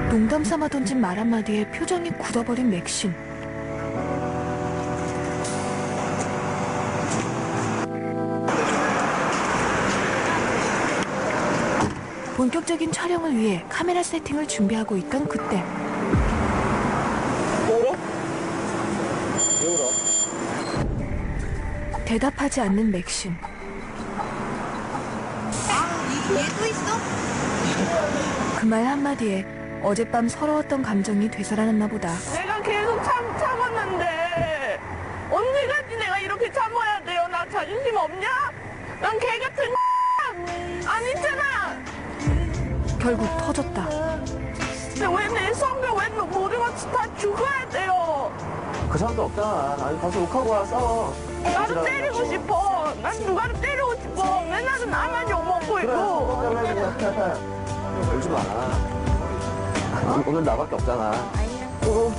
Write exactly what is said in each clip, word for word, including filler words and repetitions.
농담 삼아 던진 말 한마디에 표정이 굳어버린 맥신. 본격적인 촬영을 위해 카메라 세팅을 준비하고 있던 그때. 울어? 왜 울어? 대답하지 않는 맥신. 얘 또 있어? 그 말 한마디에 어젯밤 서러웠던 감정이 되살아났나 보다. 내가 계속 참, 참았는데 언제까지 내가 이렇게 참아야 돼요? 나 자존심 없냐? 난 개 같은 아니잖아. 결국 터졌다. 근데 왜 내 성격 왜 모든 것 다 죽어야 돼요? 그 사람도 없잖아. 아니 가서 욕하고 와 싸워. 나도 때리고 싶어. 난 누가를 때리고 싶어. 맨날은 나만 욕먹고 있고. 울지 마. 어? 오늘 나밖에 없잖아. 어.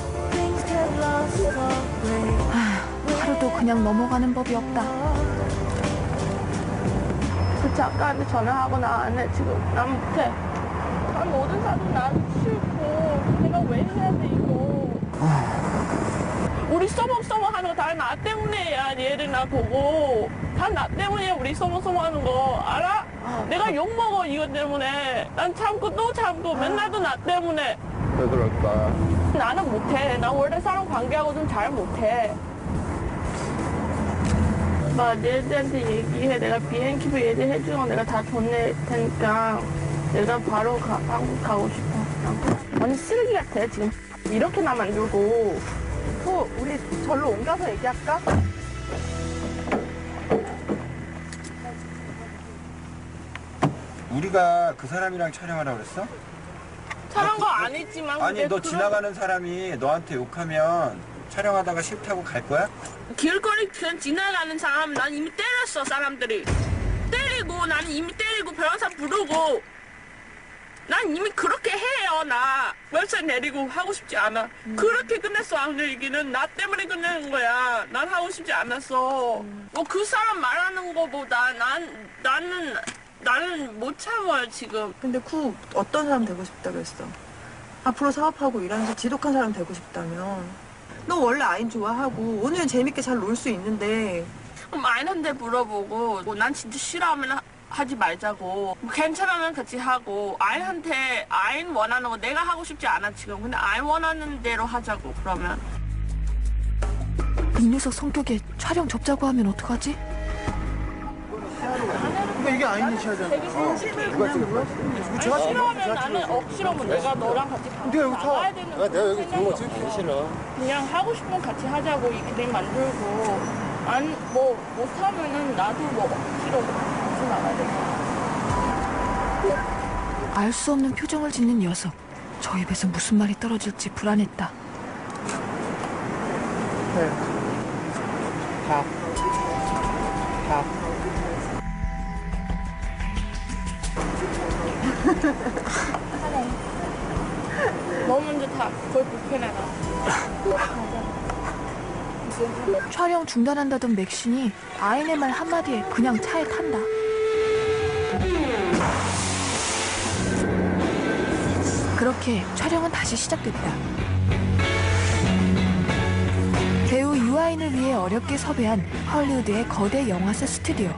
하, 하루도 그냥 넘어가는 법이 없다. 그 작가한테 전화하고 나 안 해 지금. 난 못해. 난 모든 사람 나도 싫고 내가 왜 해야 돼 이거. 우리 써먹써먹 하는 거 다 나 때문에야. 얘를 나 보고 다 나 때문이야. 우리 써먹써먹 하는 거 알아? 아, 내가 욕먹어 이것 때문에. 난 참고 또 참고 맨날도 나 때문에. 왜 그럴까? 나는 못해. 나 원래 사람 관계하고 좀 잘 못해. 막 얘들한테 얘기해. 내가 비행기표 얘기해주는 거 내가 다 돈 낼 테니까 내가 바로 가, 한국 가고 싶어. 완전 쓰레기 같아 지금. 이렇게 나 만들고. 또 우리 절로 옮겨서 얘기할까? 우리가 그 사람이랑 촬영하라고 그랬어? 촬영 거 아니지만. 아니 너 그런... 지나가는 사람이 너한테 욕하면 촬영하다가 싫다고 갈 거야? 길거리 그냥 지나가는 사람 난 이미 때렸어. 사람들이 때리고 나는 이미 때리고 변호사 부르고 난 이미 그렇게 해요. 나 월세 내리고 하고 싶지 않아. 음. 그렇게 끝냈어. 오늘 얘기는 나 때문에 끝내는 거야. 난 하고 싶지 않았어. 음. 뭐 그 사람 말하는 거보다 난 나는 나는 못 참아요 지금. 근데 그 어떤 사람 되고 싶다 그랬어? 앞으로 사업하고 일하면서 지독한 사람 되고 싶다면 너 원래 아인 좋아하고 오늘은 재밌게 잘 놀 수 있는데. 그럼 아인한테 물어보고 뭐 난 진짜 싫어하면 하, 하지 말자고. 뭐 괜찮으면 같이 하고. 아인한테 아인 원하는 거 내가 하고 싶지 않아 지금. 근데 아인 원하는 대로 하자고. 그러면 이 녀석 성격에 촬영 접자고 하면 어떡하지? 그러니까 이게 아닌지 하잖아. 되게 진심을 그냥 물었어. 싫어하면 나는 억지로면 내가 너랑 같이 네가 여기 나가야 타. 되는 아, 내가 여기 들어가 생각이 찍기 없어. 싫어. 그냥 하고 싶으면 같이 하자고 이렇게 내 만들고. 안 뭐 못하면은 나도 뭐 억지로 같이 나가야 돼. 알 수 없는 표정을 짓는 녀석. 저 입에서 무슨 말이 떨어질지 불안했다. 네. 가. 가. 너 먼저 타. 거의 불편해 나. 촬영 중단한다던 맥신이 아인의 말 한마디에 그냥 차에 탄다. 그렇게 촬영은 다시 시작됐다. 배우 유아인을 위해 어렵게 섭외한 헐리우드의 거대 영화사 스튜디오.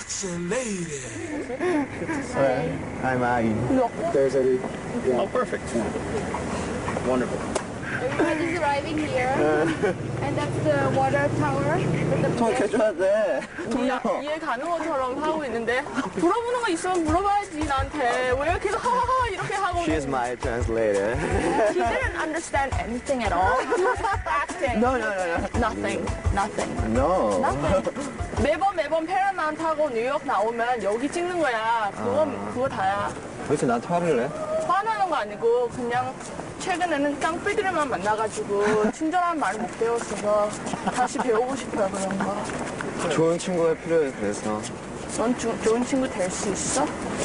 Hi, I'm Ain. There's Eddie. Yeah. Oh, perfect. Wonderful. Everybody's arriving here, and that's the water tower with the 통 해줘야 돼. 통역. 이해 가는 것처럼 하고 있는데 물어보는 거 있으면 물어봐야지 나한테. 왜 계속 하하하 이렇게 하고. She is my translator. She didn't understand anything at all. She was acting. No, no, no, no. Nothing. Nothing. No. Nothing. 매번 매번 페라만 타고 뉴욕 나오면 여기 찍는 거야. 그거 아. 그거 다야. 도대체 나한테 화를 내? 화나는 거 아니고 그냥 최근에는 깡패들만 만나가지고 친절한 말을 못 배웠어서 다시 배우고 싶어요 그런 거. 좋은 친구가 필요해, 그래서. 넌 주, 좋은 친구 될 수 있어?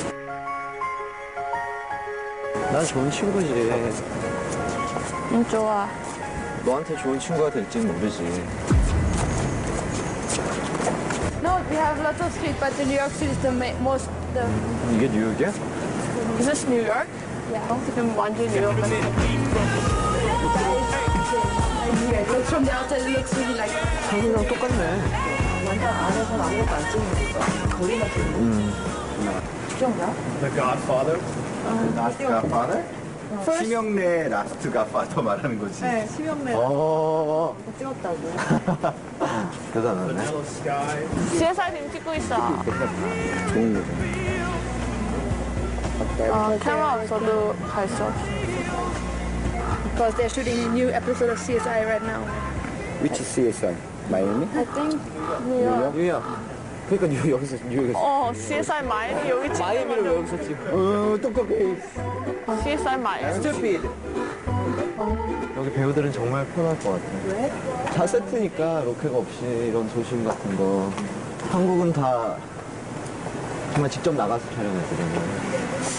난 좋은 친구지. 응 좋아. 너한테 좋은 친구가 될지는 모르지. No, we have lots of street, but the New York City is the ma- most. The... 이게 뉴욕이야? Is this New York? 지금 완전 유럽 같아. From the outside, it looks really like. 한국이랑 똑같네. 완전 안에서는 아무것도 안 찍는 거. 거리가 찍는 음. 특정가? The Godfather? 라스트 갓파더? 심영래 라스트 갓파더 말하는 거지. 네, 심형래 어. 찍었다고. 대단하네. Vanilla Sky. 씨에스아이 찍고 있어. 좋은 거죠. 어, 카메라 없어도 갈 수 없어. Because they're shooting a new episode of C S I right now. Which C S I? 마이애미? I think. 뉴욕? 뉴욕. 그러니까 뉴욕 여기서 뉴욕에서. 어, 씨에스아이 마이애미 여기 찍는 마이애미를 왜 거죠? 여기서 찍어? 어, 똑같게. 씨에스아이 마이애미. 스튜피드. 여기 배우들은 정말 편할 것 같아. 왜? 다 세트니까 로케가 없이 이런 조심 같은 거. 한국은 다 정말 직접 나가서 촬영했거든요.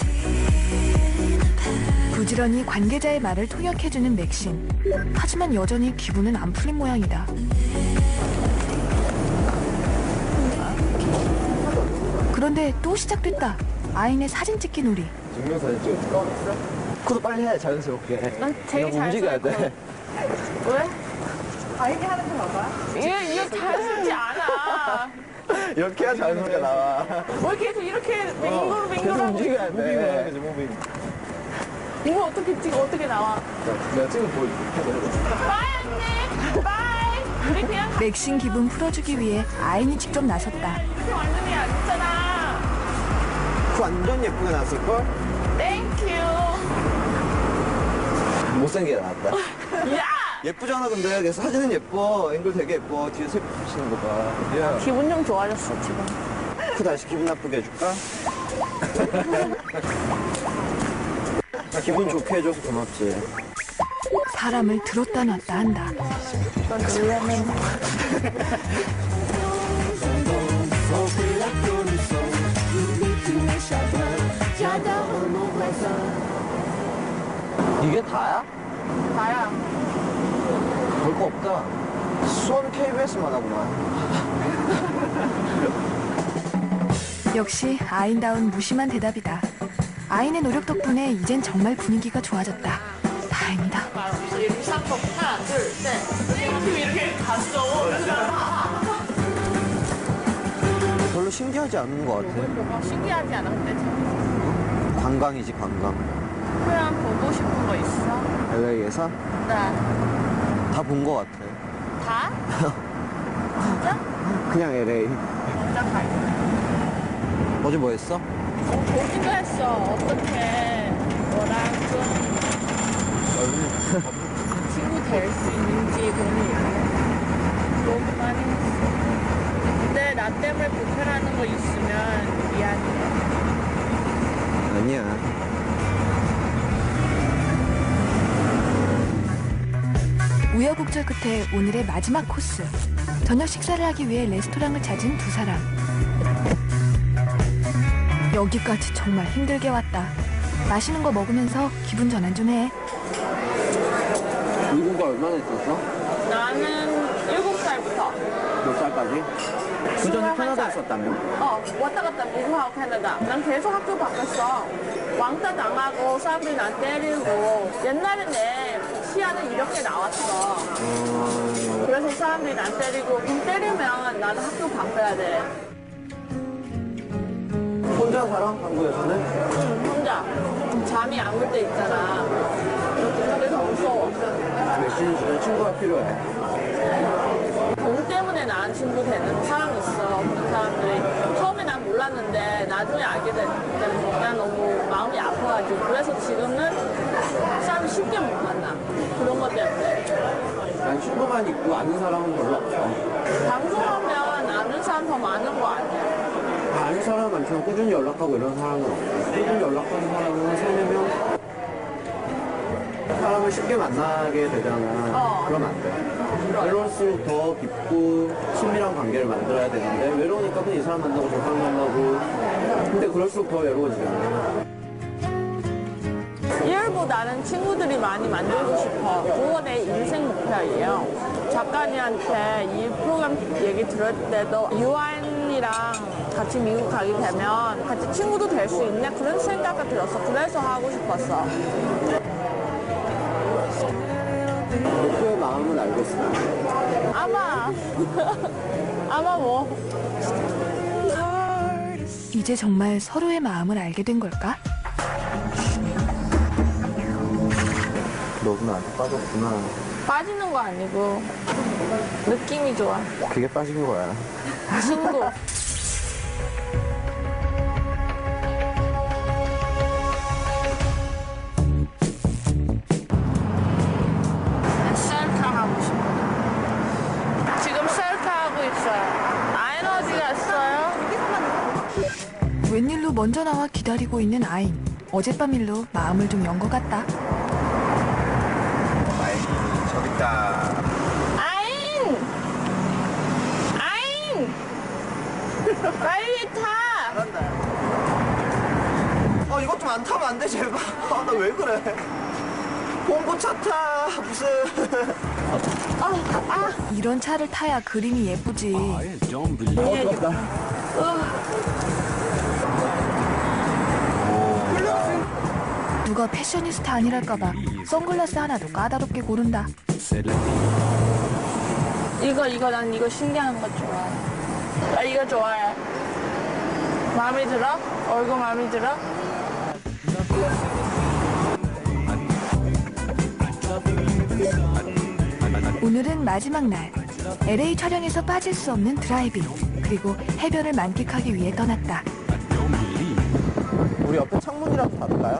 부지런히 관계자의 말을 통역해주는 맥신. 하지만 여전히 기분은 안 풀린 모양이다. 그런데 또 시작됐다. 아인의 사진 찍기 놀이. 증명사진 찍어줄까? 그것도 빨리 해, 자연스럽게. 난 되게 그냥 움직여야 돼. 자연스럽고. 왜? 아이디 하는 거 봐봐. 이게, 이게 자연스럽지 않아. 이렇게 해야 자연스럽게 나와. 왜 계속 이렇게 어, 뱅글뱅글 계속 하고 움직여야 무빙을 돼. 하는 거지, 무빙. 이거 어떻게 찍어, 어떻게 나와? 내가 찍어 보여줄게. 빠이 언니! 빠이! 우리 그냥 맥신 기분 풀어주기 위해 아인이 직접 나섰다. 이렇게 완전히 안 있잖아. 완전 예쁘게 나왔을걸? 땡큐. 못생기게 나왔다. 야! 예쁘잖아, 근데. 그래서 사진은 예뻐. 앵글 되게 예뻐. 뒤에 색 붙이는 거 봐. 야. 기분 좀 좋아졌어, 지금. 그 다시 기분 나쁘게 해줄까? 기분 좋게 해줘서 고맙지. 사람을 들었다 놨다 한다. 넌 놀라면. 이게 다야? 나야. 별거 없다. 수원 케이비에스만 하구만. 역시 아인다운 무심한 대답이다. 아인의 노력 덕분에 이젠 정말 분위기가 좋아졌다. 다행이다. 일상법 하나, 둘, 셋. 땡큐 이렇게 갔어. 별로 신기하지 않은 것 같아. 신기하지 않아, 근데 참. 관광이지, 관광. 그냥 보고 싶은 거 있어? 엘에이에서 네. 다 본 것 같아. 다? 진짜? 그냥 엘에이. 진짜 갈게. 어제 뭐 했어? 어, 보기도 했어. 어떻게 너랑 좀 친구 될 수 있는지 그런 얘기 너무 많이 했어. 근데 나 때문에 불편하는 거 있으면 미안해. 아니야. 우여곡절 끝에 오늘의 마지막 코스. 저녁 식사를 하기 위해 레스토랑을 찾은 두 사람. 여기까지 정말 힘들게 왔다. 맛있는 거 먹으면서 기분 전환 좀 해. 미국가 얼마나 있었어? 나는 일곱 살부터. 몇 살까지? 그 전에 스물한 캐나다에 살. 있었다며? 어, 왔다 갔다 미국하고 캐나다. 난 계속 학교 바꿨어. 왕따 당하고 사람들이 난 때리고. 옛날에 내 시야는 이렇게 나왔어. 그래서 사람들이 난 때리고. 그럼 때리면 나도 학교 바꿔야 돼. 혼자 살아? 한국에서는? 응, 혼자. 잠이 안 올 때 있잖아. 그래서 무서워. 맥신 주는 친구가 필요해. 돈 때문에 난 친구 되는 사람 있어. 그런 사람들이. 처음에 난 몰랐는데 나중에 알게 됐는데 난 너무 마음이 아파가지고. 그래서 지금은 사람 쉽게 못 만나. 그런 것 때문에. 난 친구만 있고 아는 사람은 별로 없어. 방송하면 아는 사람 더 많은 거 아니야? 아는 사람 많지만 꾸준히 연락하고 이런 사람은 없어. 꾸준히 연락하는 사람은 세네 명? 사람을 쉽게 만나게 되잖아. 어. 그러면 안 돼. 외로울수록 더 깊고 친밀한 관계를 만들어야 되는데 외로우니까 그냥 이 사람 만나고 저 사람 만나고 근데 그럴수록 더 외로워지잖아. 일보다는 친구들이 많이 만들고 싶어. 그거 내 인생 목표예요. 작가님한테 이 프로그램 얘기 들을 때도 유아인이랑 아이랑 같이 미국 가게 되면 같이 친구도 될 수 있네 그런 생각이 들었어. 그래서 하고 싶었어. 목표의 마음은 알겠어. 아마 아마 뭐 이제 정말 서로의 마음을 알게 된 걸까? 너도 나한테 빠졌구나. 빠지는 거 아니고 느낌이 좋아. 그게 빠진 거야. 친구. 난 셀카 하고 싶어. 지금 셀카 하고 있어요. 아인 어디 갔어요? 웬일로 먼저 나와 기다리고 있는 아인. 어젯밤 일로 마음을 좀 연 것 같다. 마이크 저기 있다. 아인! 아인! 빨리 타! 아, 이것 좀 안 타면 안 돼, 제발. 아, 나 왜 그래. 봉고차 타, 무슨. 이런 차를 타야 그림이 예쁘지. 어, 뜨겁다. 누가 패셔니스타 아니랄까봐 선글라스 하나도 까다롭게 고른다. 이거 이거 난 이거 신기한 거 좋아해. 아 이거 좋아해. 마음에 들어? 얼굴 마음에 들어? 오늘은 마지막 날. 엘에이 촬영에서 빠질 수 없는 드라이빙. 그리고 해변을 만끽하기 위해 떠났다. 우리 옆에 창문이라도 닫을까요?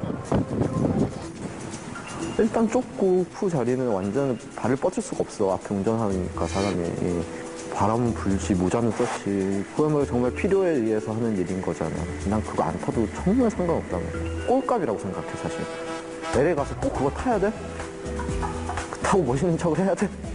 일단 좁고 푸 자리는 완전 발을 뻗을 수가 없어. 앞에 운전하니까 사람이. 바람은 불지 모자는 썼지. 그야말로 정말 필요에 의해서 하는 일인 거잖아. 난 그거 안 타도 정말 상관없다고. 꼴값이라고 생각해 사실. 엘에이 가서 꼭 그거 타야 돼? 타고 멋있는 척을 해야 돼?